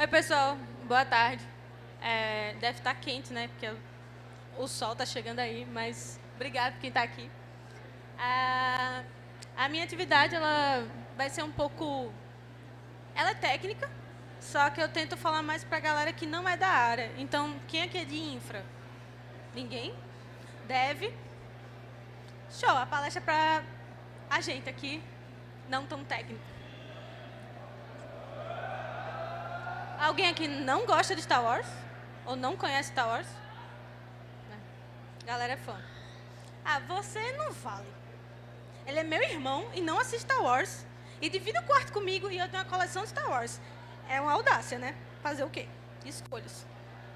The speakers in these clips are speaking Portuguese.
Oi, pessoal. Boa tarde. Deve estar quente, né? Porque o sol está chegando aí, mas obrigado por quem está aqui. A minha atividade, ela vai ser um pouco... Ela é técnica, só que eu tento falar mais para a galera que não é da área. Então, quem aqui é de infra? Ninguém? Deve? Show! A palestra é para a gente aqui, não tão técnico. Alguém aqui não gosta de Star Wars? Ou não conhece Star Wars? Galera é fã. Ah, você não vale. Ele é meu irmão e não assiste Star Wars. E divide o quarto comigo e eu tenho uma coleção de Star Wars. É uma audácia, né? Fazer o quê? Escolhas.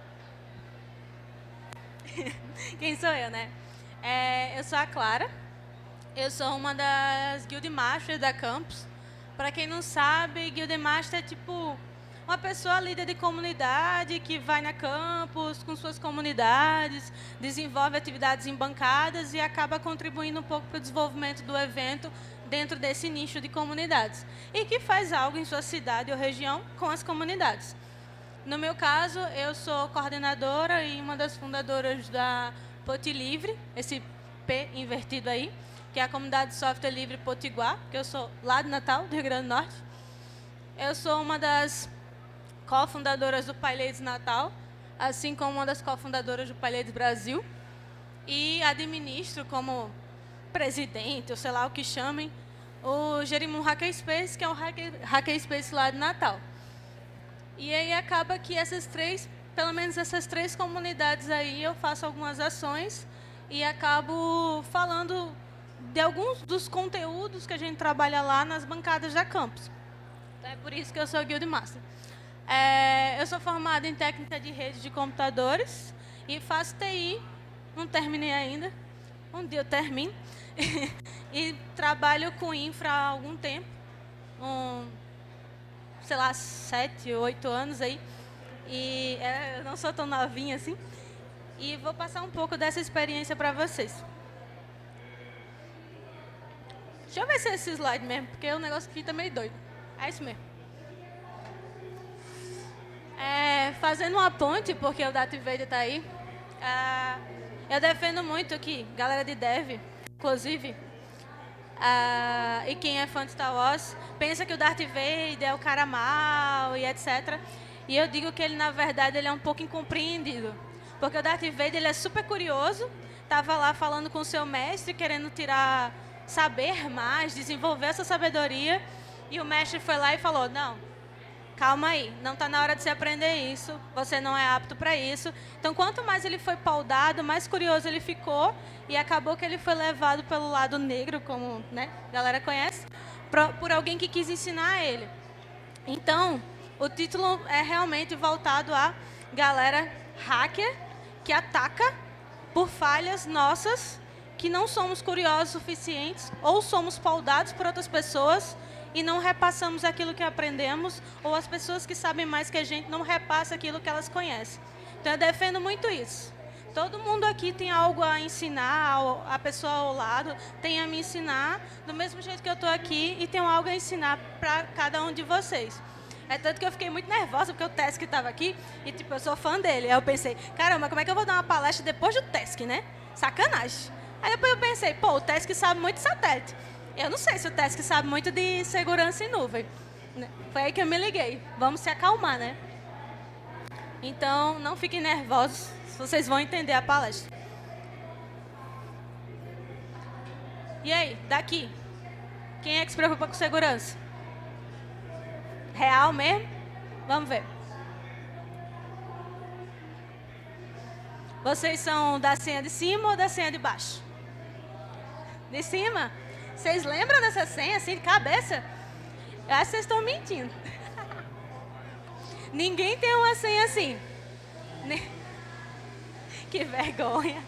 Quem sou eu, né? Eu sou a Clara. Eu sou uma das Guild Masters da Campus. Para quem não sabe, Guild Master é tipo uma pessoa líder de comunidade que vai na campus com suas comunidades, desenvolve atividades em bancadas e acaba contribuindo um pouco para o desenvolvimento do evento dentro desse nicho de comunidades. E que faz algo em sua cidade ou região com as comunidades. No meu caso, eu sou coordenadora e uma das fundadoras da Poti Livre, esse P invertido aí, que é a comunidade de software livre Potiguar, que eu sou lá de Natal, do Rio Grande do Norte. Eu sou uma das cofundadoras do PyLadies Natal, assim como uma das cofundadoras do PyLadies Brasil. E administro como presidente, ou sei lá o que chamem, o Jerimum Hackerspace, que é o Hackerspace lá de Natal. E aí acaba que pelo menos essas três comunidades aí, eu faço algumas ações e acabo falando de alguns dos conteúdos que a gente trabalha lá nas bancadas da campus. Então, é por isso que eu sou Guild Master. Eu sou formada em técnica de rede de computadores e faço TI, não terminei ainda, um dia eu termino, e trabalho com infra há algum tempo, sei lá, 7, 8 anos aí, e eu não sou tão novinha assim, e vou passar um pouco dessa experiência para vocês. Deixa eu ver se é esse slide mesmo, porque o negócio aqui tá meio doido. É isso mesmo. Fazendo uma ponte, porque o Darth Vader está aí, eu defendo muito que, galera de dev, inclusive, e quem é fã de Star Wars, pensa que o Darth Vader é o cara mau e etc. E eu digo que ele, na verdade, ele é um pouco incompreendido. Porque o Darth Vader ele é super curioso, estava lá falando com o seu mestre, querendo saber mais, desenvolver essa sabedoria, e o mestre foi lá e falou, não, calma aí, não está na hora de você aprender isso, você não é apto para isso. Então, quanto mais ele foi paudado, mais curioso ele ficou, e acabou que ele foi levado pelo lado negro, como a galera conhece, por alguém que quis ensinar a ele. Então, o título é realmente voltado a galera hacker que ataca por falhas nossas, que não somos curiosos o suficientes, ou somos paudados por outras pessoas, e não repassamos aquilo que aprendemos, ou as pessoas que sabem mais que a gente não repassam aquilo que elas conhecem. Então, eu defendo muito isso. Todo mundo aqui tem algo a ensinar, a pessoa ao lado tem a me ensinar, do mesmo jeito que eu estou aqui, e tenho algo a ensinar para cada um de vocês. É tanto que eu fiquei muito nervosa, porque o Tesk estava aqui, e tipo, eu sou fã dele. Aí eu pensei, caramba, como é que eu vou dar uma palestra depois do Tesk, né? Sacanagem. Aí depois eu pensei, pô, o Tesk sabe muito de satélite. Eu não sei se o Tesk sabe muito de segurança em nuvem. Foi aí que eu me liguei. Vamos se acalmar, né? Então, não fiquem nervosos, vocês vão entender a palestra. E aí, daqui? Quem é que se preocupa com segurança? Real mesmo? Vamos ver. Vocês são da senha de cima ou da senha de baixo? De cima? Vocês lembram dessa senha, assim, de cabeça? Eu acho que vocês estão mentindo. Ninguém tem uma senha assim. Que vergonha.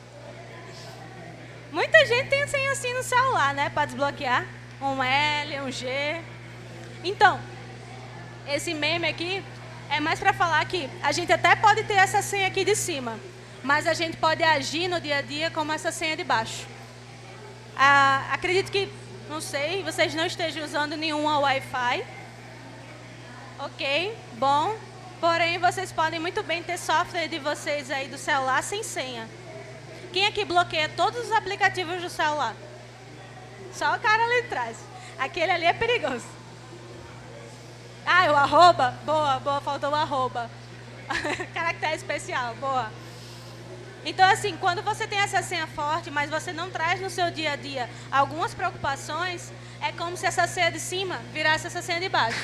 Muita gente tem senha assim no celular, né? Para desbloquear. Um L, um G. Então, esse meme aqui é mais para falar que a gente até pode ter essa senha aqui de cima, mas a gente pode agir no dia a dia como essa senha de baixo. Acredito que, não sei, vocês não estejam usando nenhuma Wi-Fi. Ok, bom. Porém, vocês podem muito bem ter software de vocês aí do celular sem senha. Quem aqui bloqueia todos os aplicativos do celular? Só o cara ali atrás. Aquele ali é perigoso. Ah, o arroba? Boa, boa, faltou o arroba. Caractere especial, boa. Então, assim, quando você tem essa senha forte, mas você não traz no seu dia a dia algumas preocupações, é como se essa senha de cima virasse essa senha de baixo.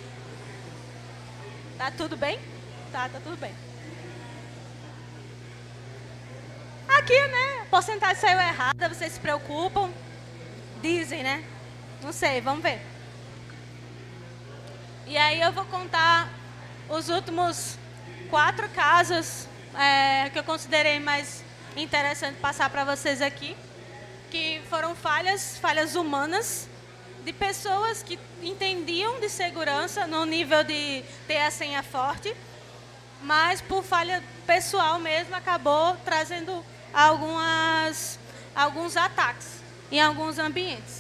Tá tudo bem? Tá tudo bem. Aqui, né, a porcentagem saiu errada, vocês se preocupam. Dizem, né? Não sei, vamos ver. E aí eu vou contar os últimos 4 casos que eu considerei mais interessante passar para vocês aqui, que foram falhas humanas, de pessoas que entendiam de segurança no nível de ter a senha forte, mas por falha pessoal mesmo acabou trazendo alguns ataques em alguns ambientes.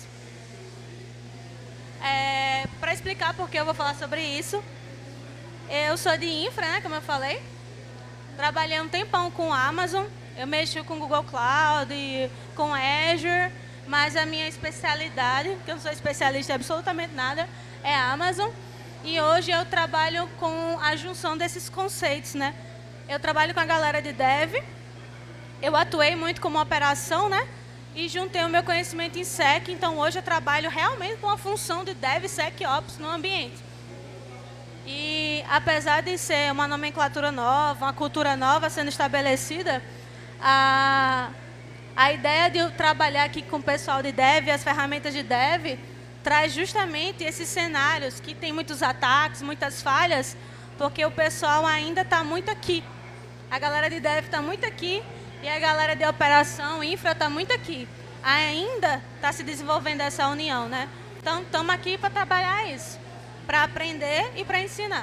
Para explicar por que eu vou falar sobre isso, eu sou de infra, né, como eu falei. Trabalhei um tempão com Amazon, eu mexo com Google Cloud, com Azure, mas a minha especialidade, que eu não sou especialista em absolutamente nada, é Amazon. E hoje eu trabalho com a junção desses conceitos, né? Eu trabalho com a galera de Dev, eu atuei muito como operação, né? E juntei o meu conhecimento em Sec, então hoje eu trabalho realmente com a função de DevSecOps no ambiente. E apesar de ser uma nomenclatura nova, uma cultura nova sendo estabelecida, a ideia de eu trabalhar aqui com o pessoal de Dev, as ferramentas de Dev, traz justamente esses cenários que tem muitos ataques, muitas falhas, porque o pessoal ainda está muito aqui. A galera de Dev está muito aqui e a galera de operação, infra, está muito aqui. Ainda está se desenvolvendo essa união, né? Então, estamos aqui para trabalhar isso, para aprender e para ensinar.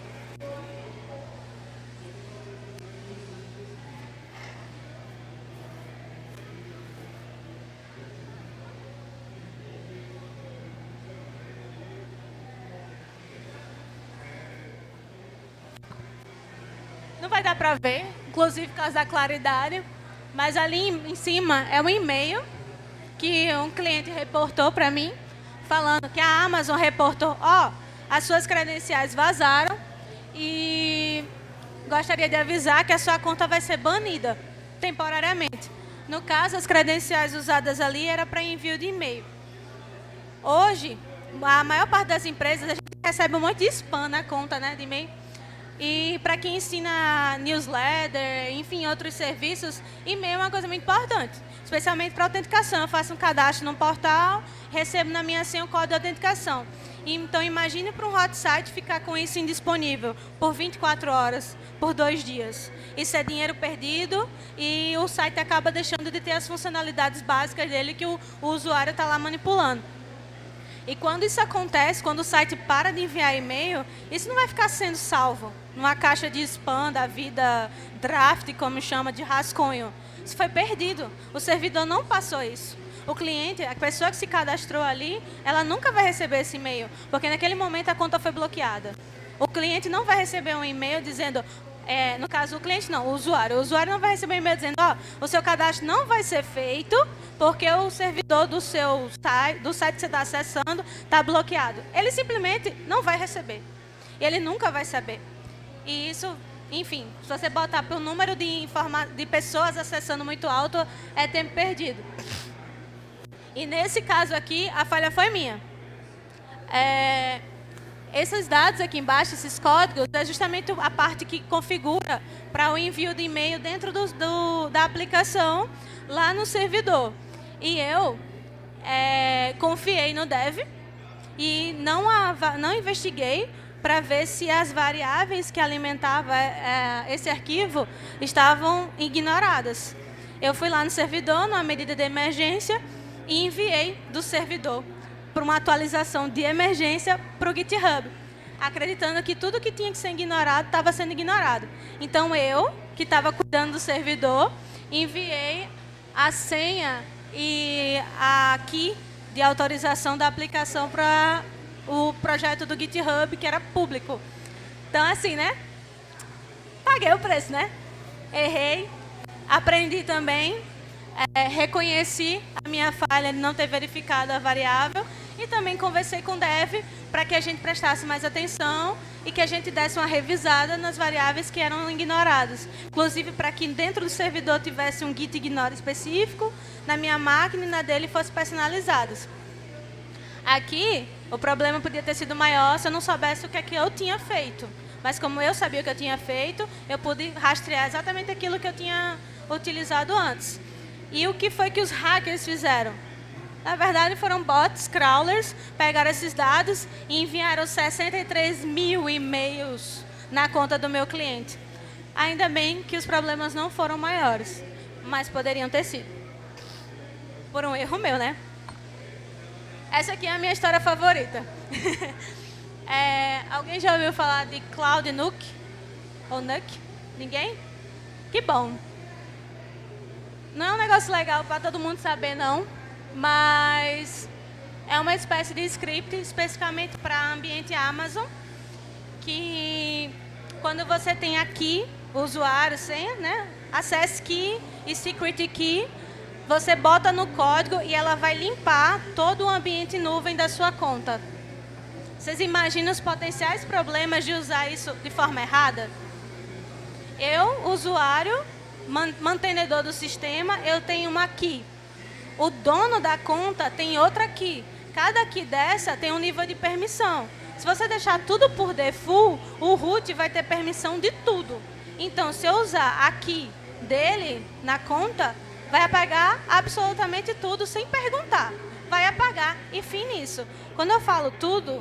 Não vai dar para ver, inclusive por causa da claridade, mas ali em cima é um e-mail que um cliente reportou para mim, falando que a Amazon reportou, as suas credenciais vazaram e gostaria de avisar que a sua conta vai ser banida temporariamente. No caso, as credenciais usadas ali era para envio de e-mail. Hoje, a maior parte das empresas, a gente recebe um monte de spam na conta, né, de e-mail. E para quem ensina newsletter, enfim, outros serviços, e-mail é uma coisa muito importante, especialmente para autenticação. Eu faço um cadastro num portal, recebo na minha senha o código de autenticação. Então, imagine para um hot site ficar com isso indisponível por 24 horas, por 2 dias. Isso é dinheiro perdido e o site acaba deixando de ter as funcionalidades básicas dele que o usuário está lá manipulando. E quando isso acontece, quando o site para de enviar e-mail, isso não vai ficar sendo salvo numa caixa de spam da vida, draft, como chama, de rascunho. Isso foi perdido. O servidor não passou isso. O cliente, a pessoa que se cadastrou ali, ela nunca vai receber esse e-mail, porque naquele momento a conta foi bloqueada. O cliente não vai receber um e-mail dizendo... no caso, o cliente não, o usuário. O usuário não vai receber um e-mail dizendo, o seu cadastro não vai ser feito porque o servidor do site que você está acessando está bloqueado. Ele simplesmente não vai receber. E ele nunca vai saber. E isso, enfim, se você botar pelo número de pessoas acessando muito alto, é tempo perdido. E nesse caso aqui, a falha foi minha. Esses dados aqui embaixo, esses códigos, é justamente a parte que configura para o envio de e-mail dentro da aplicação lá no servidor. E eu confiei no dev e não investiguei para ver se as variáveis que alimentavam esse arquivo estavam ignoradas. Eu fui lá no servidor, numa medida de emergência, e enviei do servidor para uma atualização de emergência para o GitHub, acreditando que tudo que tinha que ser ignorado estava sendo ignorado. Então, eu, que estava cuidando do servidor, enviei a senha e a key de autorização da aplicação para o projeto do GitHub, que era público. Então, assim, né? paguei o preço, né? Errei, aprendi também, reconheci a minha falha de não ter verificado a variável e também conversei com o dev para que a gente prestasse mais atenção e que a gente desse uma revisada nas variáveis que eram ignoradas. Inclusive, para que dentro do servidor tivesse um git ignore específico, na minha máquina e na dele fossem personalizados. Aqui, o problema podia ter sido maior se eu não soubesse o que é que eu tinha feito. Mas como eu sabia o que eu tinha feito, eu pude rastrear exatamente aquilo que eu tinha utilizado antes. E o que foi que os hackers fizeram? Na verdade, foram bots, crawlers, pegaram esses dados e enviaram 63 mil e-mails na conta do meu cliente. Ainda bem que os problemas não foram maiores, mas poderiam ter sido. Por um erro meu, né? Essa aqui é a minha história favorita. Alguém já ouviu falar de Cloud Nuke? Ou Nuke? Ninguém? Que bom. Não é um negócio legal para todo mundo saber, não. Mas é uma espécie de script especificamente para ambiente Amazon, que quando você tem aqui o usuário, senha, né, access key e secret key, você bota no código e ela vai limpar todo o ambiente nuvem da sua conta. Vocês imaginam os potenciais problemas de usar isso de forma errada? Eu, usuário, mantenedor do sistema, eu tenho uma key. O dono da conta tem outra key. Cada key dessa tem um nível de permissão. Se você deixar tudo por default, o root vai ter permissão de tudo. Então, se eu usar a key dele na conta, vai apagar absolutamente tudo sem perguntar. Vai apagar e fim nisso. Quando eu falo tudo,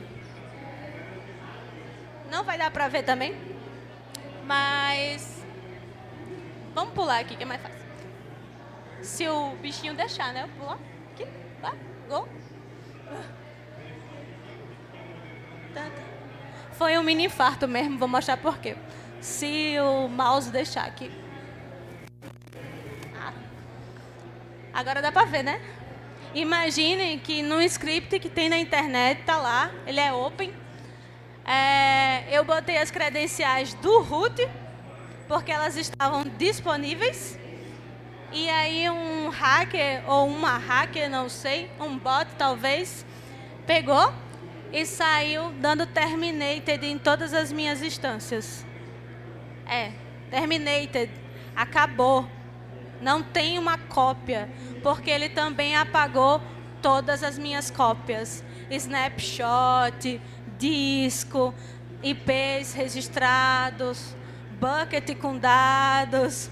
não vai dar para ver também, mas vamos pular aqui que é mais fácil. Se o bichinho deixar, né? Eu pulo aqui, vai, gol. Foi um mini infarto mesmo, vou mostrar por quê. Se o mouse deixar aqui. Agora dá pra ver, né? Imaginem que num script que tem na internet, tá lá, ele é open. Eu botei as credenciais do root, porque elas estavam disponíveis. E aí um hacker, ou uma hacker, não sei, um bot talvez, pegou e saiu dando terminated em todas as minhas instâncias. Terminated, acabou. Não tem uma cópia, porque ele também apagou todas as minhas cópias. Snapshot, disco, IPs registrados, bucket com dados.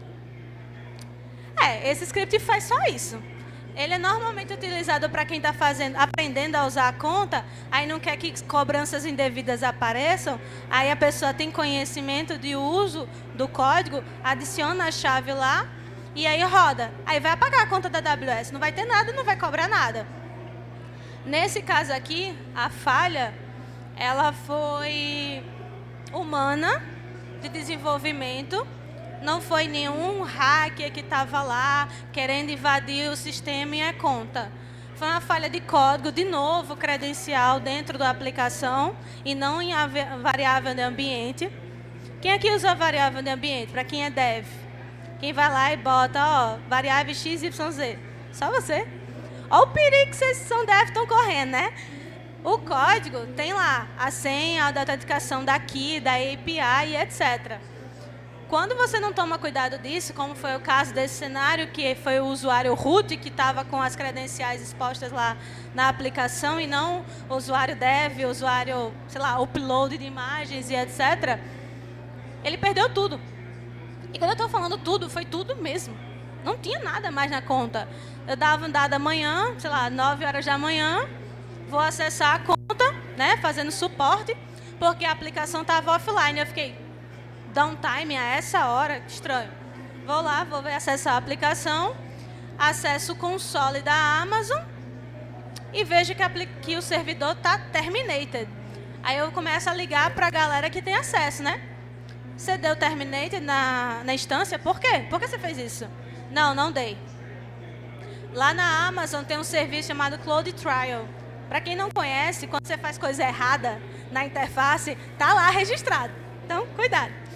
Esse script faz só isso. Ele é normalmente utilizado para quem está aprendendo a usar a conta, aí não quer que cobranças indevidas apareçam, aí a pessoa tem conhecimento de uso do código, adiciona a chave lá, e aí roda. Aí vai apagar a conta da AWS, não vai ter nada, não vai cobrar nada. Nesse caso aqui, a falha, ela foi humana, de desenvolvimento. Não foi nenhum hacker que estava lá querendo invadir o sistema e a conta. Foi uma falha de código, de novo, credencial dentro da aplicação e não em variável de ambiente. Quem aqui usa variável de ambiente? Para quem é dev? Quem vai lá e bota, variável XYZ? Só você. Olha o perigo que vocês são dev estão correndo, né? O código tem lá a senha, a autenticação da key, da API e etc. Quando você não toma cuidado disso, como foi o caso desse cenário, que foi o usuário root que estava com as credenciais expostas lá na aplicação e não o usuário dev, o usuário, sei lá, upload de imagens e etc., ele perdeu tudo. E quando eu estou falando tudo, foi tudo mesmo. Não tinha nada mais na conta. Eu dava um dado amanhã, sei lá, 9 horas da manhã, vou acessar a conta, né, fazendo suporte, porque a aplicação estava offline. Eu fiquei... downtime a essa hora, estranho. Vou lá, vou acessar a aplicação, acesso o console da Amazon e vejo que o servidor está terminated. Aí eu começo a ligar para a galera que tem acesso, né? Você deu terminated na instância? Por quê? Por que você fez isso? Não dei. Lá na Amazon tem um serviço chamado Cloud Trial. Para quem não conhece, quando você faz coisa errada na interface, tá lá registrado. Então, cuidado.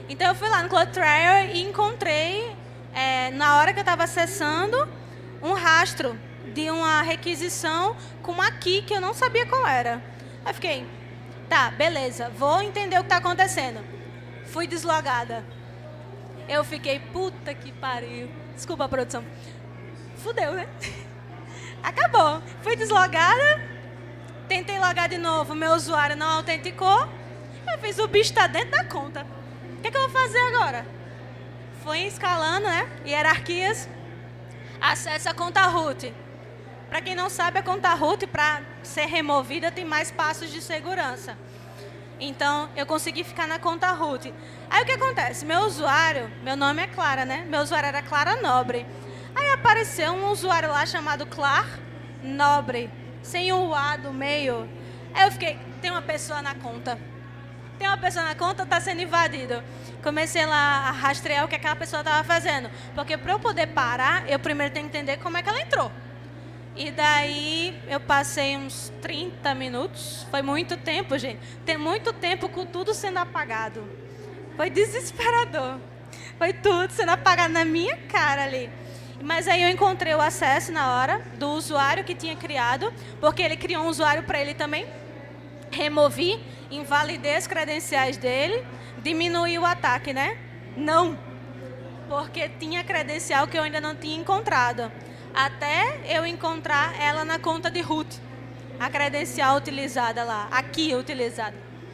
Então eu fui lá no CloudTrail e encontrei, na hora que eu estava acessando, um rastro de uma requisição com uma key que eu não sabia qual era. Aí fiquei, tá, beleza, vou entender o que está acontecendo. Fui deslogada. Eu fiquei, puta que pariu. Desculpa a produção. Fudeu, né? Acabou. Fui deslogada, tentei logar de novo, meu usuário não autenticou. Eu fiz, o bicho está dentro da conta. O que é que eu vou fazer agora? Fui escalando, né? Hierarquias. Acesso à conta root. Para quem não sabe, a conta root, para ser removida, tem mais passos de segurança. Então, eu consegui ficar na conta root. Aí, o que acontece? Meu usuário, meu nome é Clara, né? Meu usuário era Clara Nobre. Aí, apareceu um usuário lá chamado Clar Nobre, sem o A do meio. Aí, eu fiquei, tem uma pessoa na conta. Tem uma pessoa na conta, está sendo invadido. Comecei lá a rastrear o que aquela pessoa estava fazendo. Porque para eu poder parar, eu primeiro tenho que entender como é que ela entrou. E daí eu passei uns 30 minutos. Foi muito tempo, gente. Tem muito tempo com tudo sendo apagado. Foi desesperador. Foi tudo sendo apagado na minha cara ali. Mas aí eu encontrei o acesso na hora do usuário que tinha criado. Porque ele criou um usuário para ele também. Removi, invalidei as credenciais dele. Diminuí o ataque, né? Não. Porque tinha credencial que eu ainda não tinha encontrado. Até eu encontrar ela na conta de root. A credencial utilizada lá. Aqui utilizada.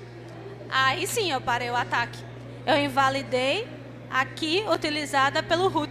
Aí sim eu parei o ataque. Eu invalidei aqui utilizada pelo root.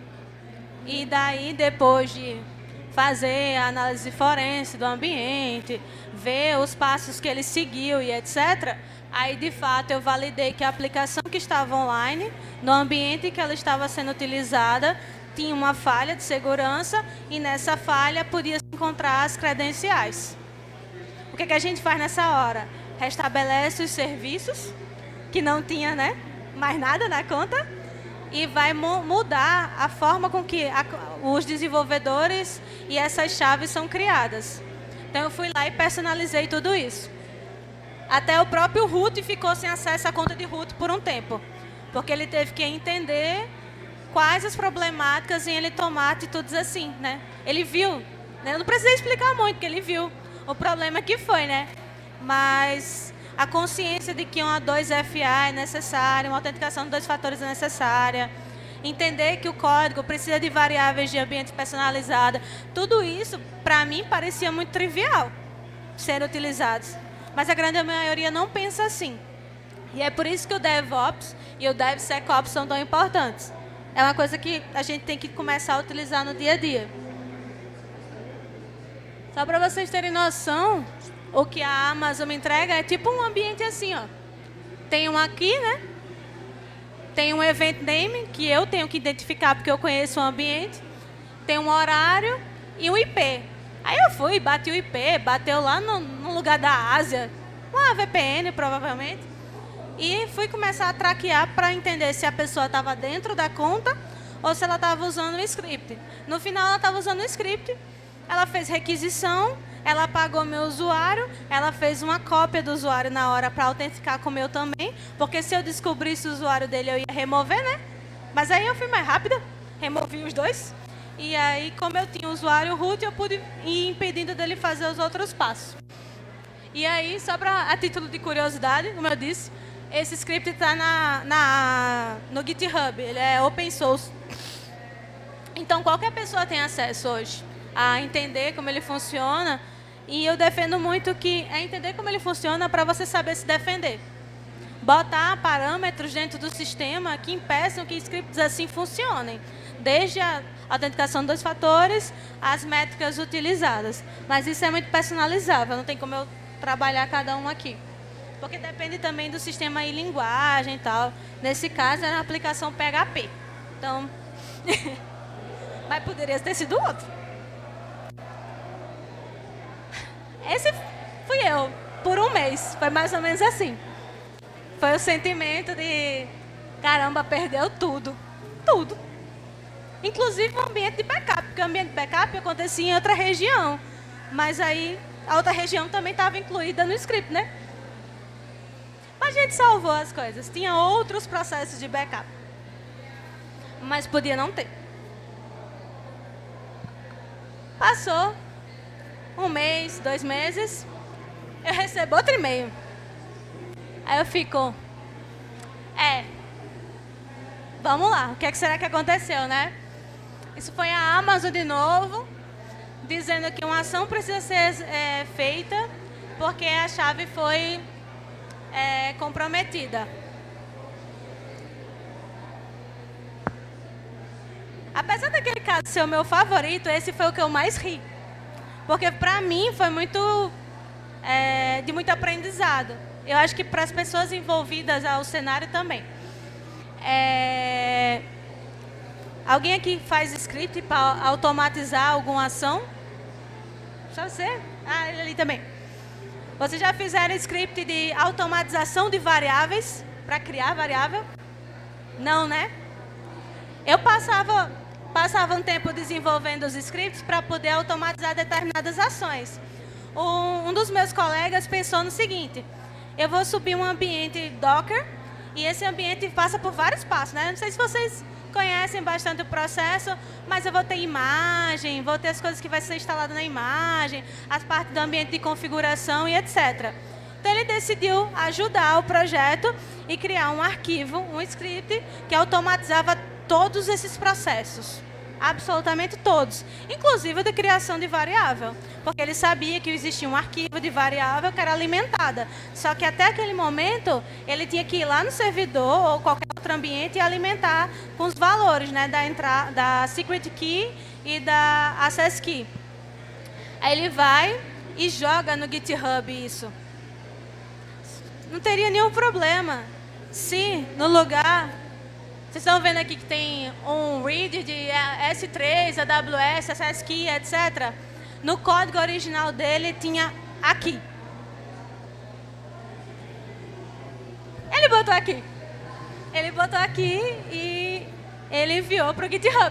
E daí depois de fazer a análise forense do ambiente, ver os passos que ele seguiu e etc., aí de fato eu validei que a aplicação que estava online, no ambiente que ela estava sendo utilizada, tinha uma falha de segurança e nessa falha podia se encontrar as credenciais. O que a gente faz nessa hora? Restabelece os serviços, que não tinha, né, mais nada na conta, e vai mudar a forma com que os desenvolvedores e essas chaves são criadas. Então eu fui lá e personalizei tudo isso. Até o próprio root ficou sem acesso à conta de root por um tempo, porque ele teve que entender quais as problemáticas em ele tomar atitudes assim, né? Ele viu, né? Eu não precisei explicar muito, porque ele viu o problema que foi, né? Mas a consciência de que uma 2FA é necessária, uma autenticação de 2 fatores é necessária, entender que o código precisa de variáveis de ambiente personalizada, tudo isso, para mim, parecia muito trivial ser utilizados. Mas a grande maioria não pensa assim. E é por isso que o DevOps e o DevSecOps são tão importantes. É uma coisa que a gente tem que começar a utilizar no dia a dia. Só para vocês terem noção, o que a Amazon me entrega é tipo um ambiente assim, ó. Tem um aqui, né? Tem um event name, que eu tenho que identificar porque eu conheço o ambiente. Tem um horário e um IP. Aí eu fui, bati o IP, bateu lá no lugar da Ásia, uma VPN provavelmente, e fui começar a traquear para entender se a pessoa estava dentro da conta ou se ela estava usando o script. No final ela estava usando o script, ela fez requisição, ela apagou meu usuário, ela fez uma cópia do usuário na hora para autenticar com o meu também, porque se eu descobrisse o usuário dele eu ia remover, né? Mas aí eu fui mais rápida, removi os dois. E aí, como eu tinha o usuário root, eu pude ir impedindo dele fazer os outros passos. E aí, só a título de curiosidade, como eu disse, esse script está no GitHub, ele é open source. Então, qualquer pessoa tem acesso hoje a entender como ele funciona. E eu defendo muito que é entender como ele funciona para você saber se defender. Botar parâmetros dentro do sistema que impeçam que scripts assim funcionem. Desde a autenticação de 2 fatores, as métricas utilizadas. Mas isso é muito personalizável, não tem como eu trabalhar cada um aqui. Porque depende também do sistema e linguagem e tal. Nesse caso, é a aplicação PHP. Então, mas poderia ter sido outro. Esse fui eu, por um mês. Foi mais ou menos assim. Foi o sentimento de, caramba, perdeu tudo. Tudo. Inclusive o ambiente de backup, porque o ambiente de backup acontecia em outra região. Mas aí a outra região também estava incluída no script, né? Mas a gente salvou as coisas. Tinha outros processos de backup. Mas podia não ter. Passou 1 mês, 2 meses, eu recebo outro e-mail. Aí eu fico, vamos lá, o que será que aconteceu, né? Isso foi a Amazon de novo, dizendo que uma ação precisa ser feita porque a chave foi comprometida. Apesar daquele caso ser o meu favorito, esse foi o que eu mais ri. Porque para mim foi de muito aprendizado. Eu acho que para as pessoas envolvidas ao cenário também. Alguém aqui faz script para automatizar alguma ação? Só você? Ah, ele ali também. Vocês já fizeram script de automatização de variáveis para criar variável? Não, né? Eu passava um tempo desenvolvendo os scripts para poder automatizar determinadas ações. Um dos meus colegas pensou no seguinte: eu vou subir um ambiente Docker e esse ambiente passa por vários passos, né? Não sei se vocês conhecem bastante o processo, mas eu vou ter imagem, vou ter as coisas que vai ser instalado na imagem, as partes do ambiente de configuração e etc. Então ele decidiu ajudar o projeto e criar um arquivo, um script que automatizava todos esses processos. Absolutamente todos. Inclusive o de criação de variável. Porque ele sabia que existia um arquivo de variável que era alimentada. Só que até aquele momento, ele tinha que ir lá no servidor ou qualquer outro ambiente e alimentar com os valores, né, da secret key e da access key. Aí ele vai e joga no GitHub isso. Não teria nenhum problema se no lugar... Vocês estão vendo aqui que tem um read de S3, AWS, SSKey, etc. No código original dele tinha aqui. Ele botou aqui. Ele botou aqui e ele enviou para o GitHub.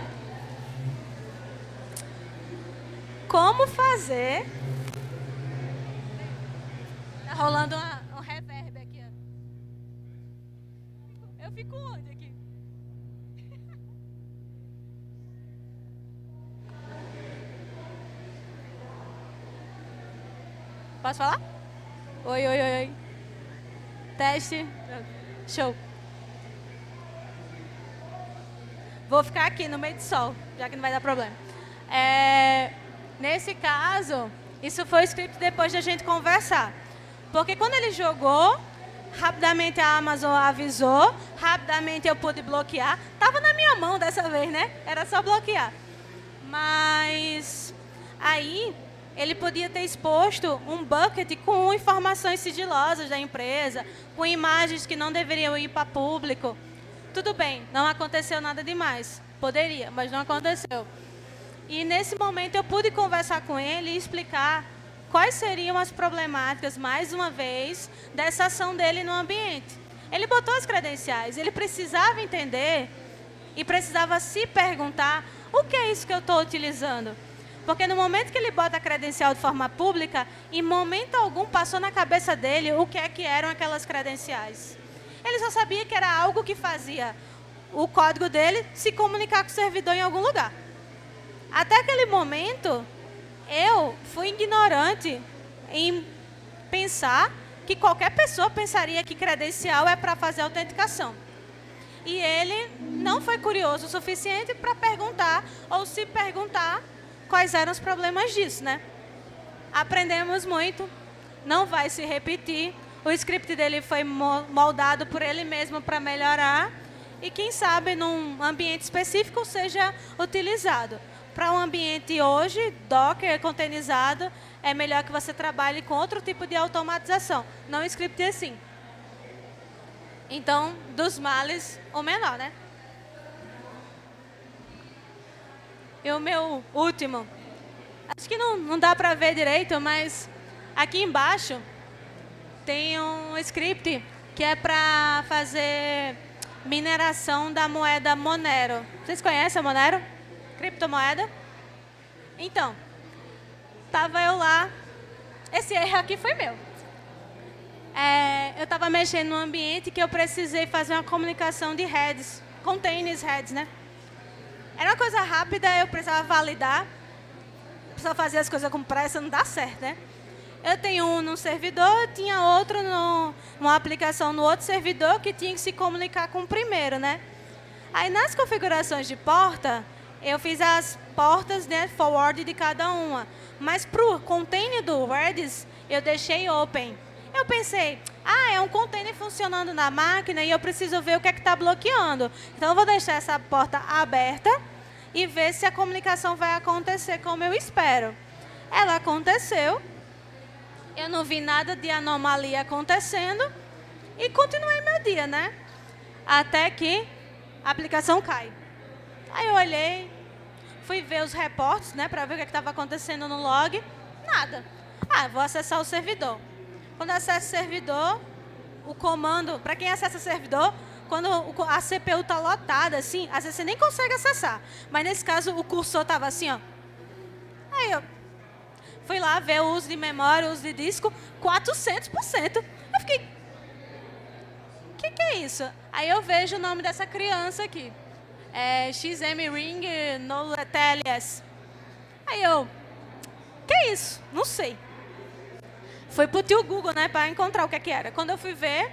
Como fazer... Tá rolando um reverb aqui. Eu fico onde aqui? Posso falar? Oi, oi, oi, oi. Teste. Show. Vou ficar aqui no meio do sol, já que não vai dar problema. Nesse caso, isso foi escrito depois da gente conversar. Porque quando ele jogou, rapidamente a Amazon avisou, rapidamente eu pude bloquear. Estava na minha mão dessa vez, né? Era só bloquear. Mas aí... ele podia ter exposto um bucket com informações sigilosas da empresa, com imagens que não deveriam ir para público. Tudo bem, não aconteceu nada demais. Poderia, mas não aconteceu. E nesse momento eu pude conversar com ele e explicar quais seriam as problemáticas, mais uma vez, dessa ação dele no ambiente. Ele botou as credenciais, ele precisava entender e precisava se perguntar o que é isso que eu estou utilizando. Porque no momento que ele bota a credencial de forma pública, em momento algum passou na cabeça dele o que é que eram aquelas credenciais. Ele só sabia que era algo que fazia o código dele se comunicar com o servidor em algum lugar. Até aquele momento, eu fui ignorante em pensar que qualquer pessoa pensaria que credencial é para fazer autenticação. E ele não foi curioso o suficiente para perguntar ou se perguntar quais eram os problemas disso, né? Aprendemos muito, não vai se repetir. O script dele foi moldado por ele mesmo para melhorar e, quem sabe, num ambiente específico seja utilizado. Para um ambiente hoje, Docker, containerizado, é melhor que você trabalhe com outro tipo de automatização, não script assim. Então, dos males, o menor, né? E o meu último, acho que não dá para ver direito, mas aqui embaixo tem um script que é para fazer mineração da moeda Monero. Vocês conhecem a Monero? Criptomoeda? Então, estava eu lá, esse erro aqui foi meu. eu estava mexendo num ambiente que eu precisei fazer uma comunicação de heads, containers heads, né? Era uma coisa rápida, eu precisava validar. Precisava fazer as coisas com pressa, não dá certo, né? Eu tenho um no servidor, tinha outro numa aplicação no outro servidor que tinha que se comunicar com o primeiro, né? Aí, nas configurações de porta, eu fiz as portas, né, forward de cada uma. Mas para o container do Redis, eu deixei open. Eu pensei, é um container funcionando na máquina e eu preciso ver o que é que está bloqueando. Então, eu vou deixar essa porta aberta e ver se a comunicação vai acontecer como eu espero. Ela aconteceu, eu não vi nada de anomalia acontecendo e continuei meu dia, né? Até que a aplicação cai. Aí eu olhei, fui ver os reportes, né, para ver o que estava acontecendo no log. Nada. Vou acessar o servidor. Quando eu acesso o servidor, o comando, para quem acessa o servidor, quando a CPU está lotada, assim, às vezes você nem consegue acessar. Mas nesse caso, o cursor estava assim, ó. Aí eu fui lá ver o uso de memória, o uso de disco, 400%. Eu fiquei, o que é isso? Aí eu vejo o nome dessa criança aqui. XM Ring no TLS. Aí eu, que é isso? Não sei. Fui pro tio Google, né, para encontrar o que era. Quando eu fui ver,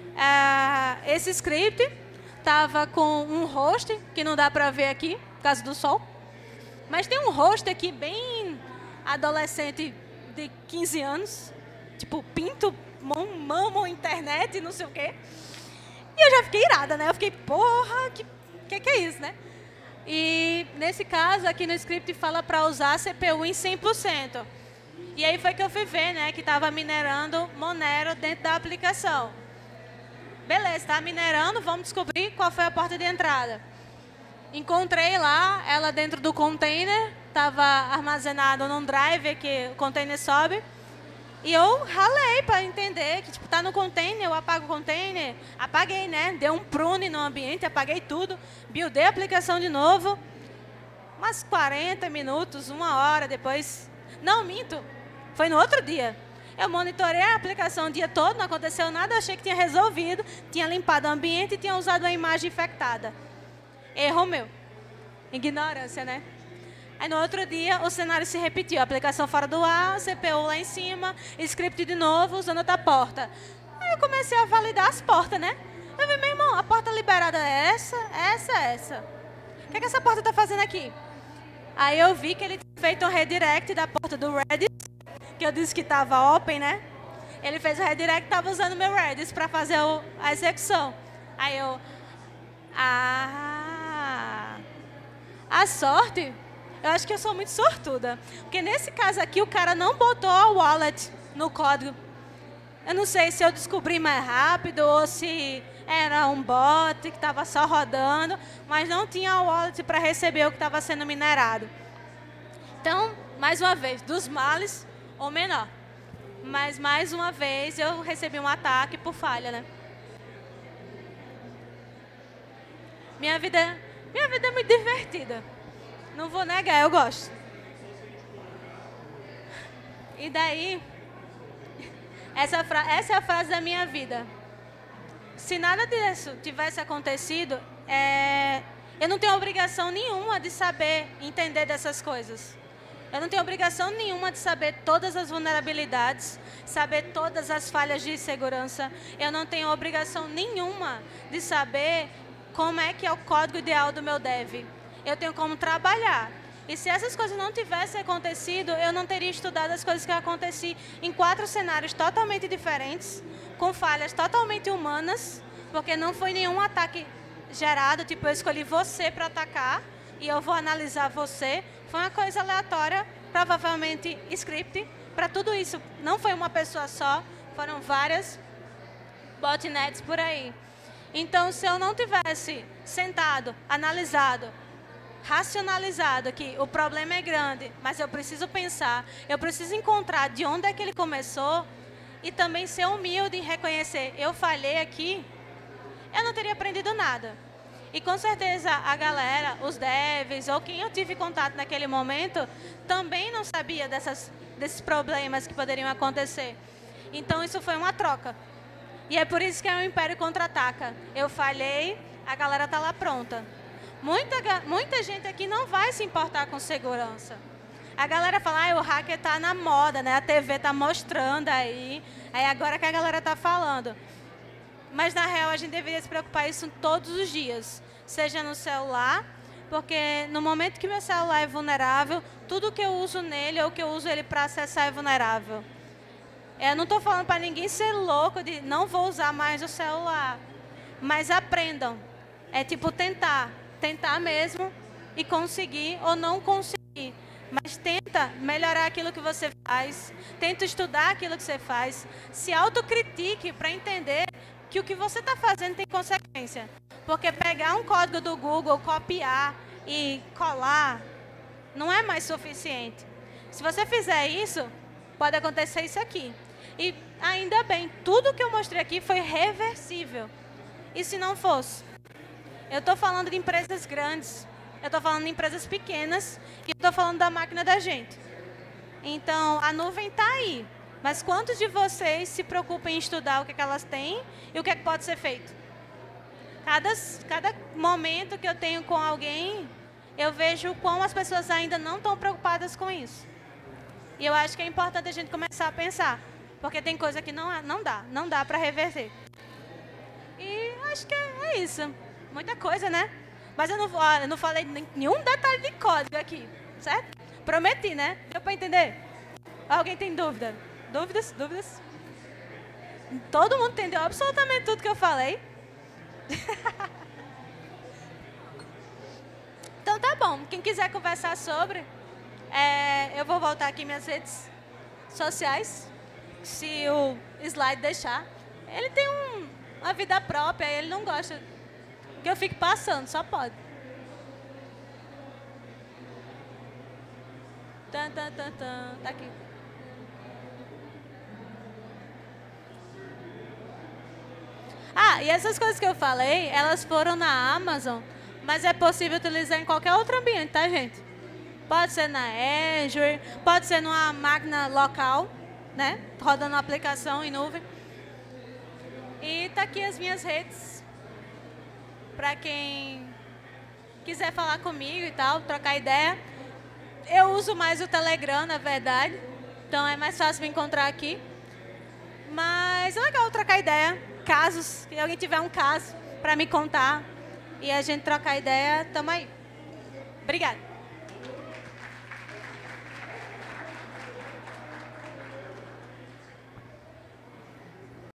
esse script estava com um host, que não dá para ver aqui, por causa do sol. Mas tem um host aqui bem adolescente de 15 anos. Tipo, pinto, mamo, internet, não sei o quê. E eu já fiquei irada, né? Eu fiquei, porra, que é isso, né? E, nesse caso, aqui no script fala para usar a CPU em 100%. E aí foi que eu fui ver, né, que estava minerando Monero dentro da aplicação. Beleza, está minerando, vamos descobrir qual foi a porta de entrada. Encontrei lá, ela dentro do container, estava armazenado num drive que o container sobe. E eu ralei para entender que, tipo, tá no container, eu apago o container. Apaguei, né? Dei um prune no ambiente, apaguei tudo. Buildei a aplicação de novo. Umas 40 minutos, 1 hora depois. Não, minto. Foi no outro dia. Eu monitorei a aplicação o dia todo, não aconteceu nada. Achei que tinha resolvido, tinha limpado o ambiente e tinha usado a imagem infectada. Erro meu. Ignorância, né? Aí, no outro dia, o cenário se repetiu. A aplicação fora do ar, CPU lá em cima, script de novo, usando outra porta. Aí, eu comecei a validar as portas, né? Eu vi, meu irmão, a porta liberada é essa. O que é que essa porta está fazendo aqui? Aí, eu vi que ele tinha feito um redirect da porta do Redis, que eu disse que estava open, né? Ele fez o redirect e estava usando o meu Redis para fazer a execução. Aí, eu... A sorte... Eu acho que eu sou muito sortuda. Porque nesse caso aqui, o cara não botou a wallet no código. Eu não sei se eu descobri mais rápido ou se era um bot que estava só rodando, mas não tinha a wallet para receber o que estava sendo minerado. Então, mais uma vez, dos males, ou menor. Mas, mais uma vez, eu recebi um ataque por falha, né? Minha vida é muito divertida. Não vou negar, eu gosto. E daí, essa é a frase da minha vida. Se nada disso tivesse acontecido, eu não tenho obrigação nenhuma de saber entender dessas coisas. Eu não tenho obrigação nenhuma de saber todas as vulnerabilidades, saber todas as falhas de segurança. Eu não tenho obrigação nenhuma de saber como é que é o código ideal do meu dev. Eu tenho como trabalhar. E se essas coisas não tivessem acontecido, eu não teria estudado as coisas que aconteci em 4 cenários totalmente diferentes, com falhas totalmente humanas, porque não foi nenhum ataque gerado, tipo, eu escolhi você para atacar e eu vou analisar você. Foi uma coisa aleatória, provavelmente script, para tudo isso. Não foi uma pessoa só, foram várias botnets por aí. Então, se eu não tivesse sentado, analisado, racionalizado que o problema é grande, mas eu preciso pensar, eu preciso encontrar de onde é que ele começou e também ser humilde em reconhecer, eu falhei aqui, eu não teria aprendido nada. E com certeza a galera, os devs ou quem eu tive contato naquele momento, também não sabia desses problemas que poderiam acontecer. Então isso foi uma troca. E é por isso que é o Império Contra-Ataca. Eu falhei, a galera tá lá pronta. Muita gente aqui não vai se importar com segurança. A galera fala, o hacker tá na moda, né? A TV tá mostrando aí. Aí agora que a galera tá falando. Mas na real a gente deveria se preocupar isso todos os dias. Seja no celular, porque no momento que meu celular é vulnerável, tudo que eu uso nele ou que eu uso ele para acessar é vulnerável. Eu não estou falando para ninguém ser louco de não vou usar mais o celular. Mas aprendam. É tipo tentar mesmo e conseguir ou não conseguir. Mas tenta melhorar aquilo que você faz, tenta estudar aquilo que você faz, se autocritique para entender que o que você está fazendo tem consequência. Porque pegar um código do Google, copiar e colar, não é mais suficiente. Se você fizer isso, pode acontecer isso aqui. E ainda bem, tudo que eu mostrei aqui foi reversível. E se não fosse? Eu estou falando de empresas grandes, eu estou falando de empresas pequenas e estou falando da máquina da gente. Então, a nuvem está aí. Mas quantos de vocês se preocupam em estudar o que elas têm e o que pode ser feito? Cada momento que eu tenho com alguém, eu vejo como as pessoas ainda não estão preocupadas com isso. E eu acho que é importante a gente começar a pensar. Porque tem coisa que não dá para reverter. E acho que é isso. Muita coisa, né? Mas eu não falei nenhum detalhe de código aqui, certo? Prometi, né? Deu para entender? Alguém tem dúvida? Dúvidas? Todo mundo entendeu absolutamente tudo que eu falei? Então tá bom. Quem quiser conversar sobre, eu vou voltar aqui minhas redes sociais, se o slide deixar. Ele tem uma vida própria, ele não gosta que eu fique passando, só pode. Tá aqui. E essas coisas que eu falei, elas foram na Amazon, mas é possível utilizar em qualquer outro ambiente, tá, gente? Pode ser na Azure, pode ser numa máquina local, né? Rodando uma aplicação em nuvem. E tá aqui as minhas redes, para quem quiser falar comigo e tal, trocar ideia. Eu uso mais o Telegram, na verdade, então é mais fácil me encontrar aqui. Mas é legal trocar ideia. Casos, se alguém tiver um caso para me contar e a gente trocar ideia, tamo aí. Obrigada.